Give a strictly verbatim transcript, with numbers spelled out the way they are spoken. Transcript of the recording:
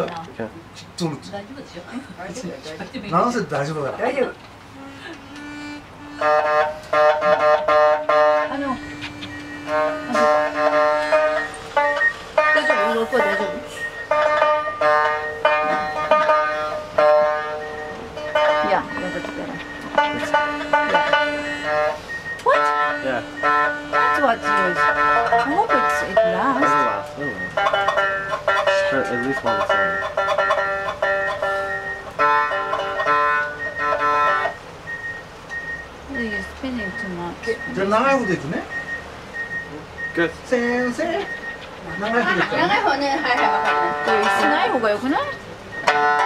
い。ちょっと。七セット大丈夫だ。大丈夫。 あの。大丈夫、これ大丈夫。いや、that's better. What? Yeah. That's what yours. I hope it's it It'll lasts. last. It'll last. For at least one song. You're spinning too much. じゃあ長い方でいくね。 Good. 先生。長い方でいく。 長い方ね、はいはい、わかる。しない方がよくない？